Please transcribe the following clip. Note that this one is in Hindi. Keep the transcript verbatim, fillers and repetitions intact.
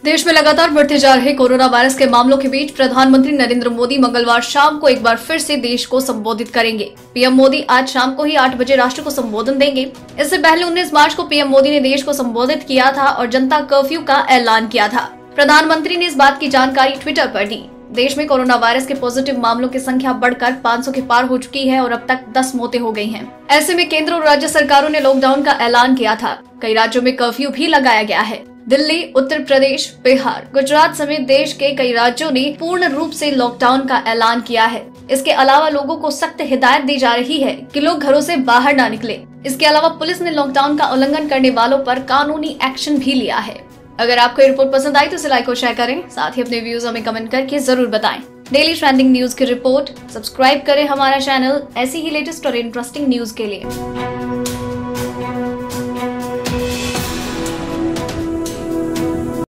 देश में लगातार बढ़ते जा रहे कोरोना वायरस के मामलों के बीच प्रधानमंत्री नरेंद्र मोदी मंगलवार शाम को एक बार फिर से देश को संबोधित करेंगे। पीएम मोदी आज शाम को ही आठ बजे राष्ट्र को संबोधन देंगे। इससे पहले उन्नीस मार्च को पीएम मोदी ने देश को संबोधित किया था और जनता कर्फ्यू का ऐलान किया था। प्रधानमंत्री ने इस बात की जानकारी ट्विटर पर दी। देश में कोरोना वायरस के पॉजिटिव मामलों की संख्या बढ़कर पाँच सौ के पार हो चुकी है और अब तक दस मौतें हो गई हैं। ऐसे में केंद्र और राज्य सरकारों ने लॉकडाउन का ऐलान किया था। कई राज्यों में कर्फ्यू भी लगाया गया है। दिल्ली, उत्तर प्रदेश, बिहार, गुजरात समेत देश के कई राज्यों ने पूर्ण रूप से लॉकडाउन का ऐलान किया है। इसके अलावा लोगों को सख्त हिदायत दी जा रही है कि लोग घरों से बाहर ना निकले। इसके अलावा पुलिस ने लॉकडाउन का उल्लंघन करने वालों पर कानूनी एक्शन भी लिया है। अगर आपको ये रिपोर्ट पसंद आई तो इसे लाइक और शेयर करें। साथ ही अपने व्यूज हमें कमेंट करके जरूर बताएं। डेली ट्रेंडिंग न्यूज की रिपोर्ट सब्सक्राइब करें हमारा चैनल ऐसी ही लेटेस्ट और इंटरेस्टिंग न्यूज के लिए।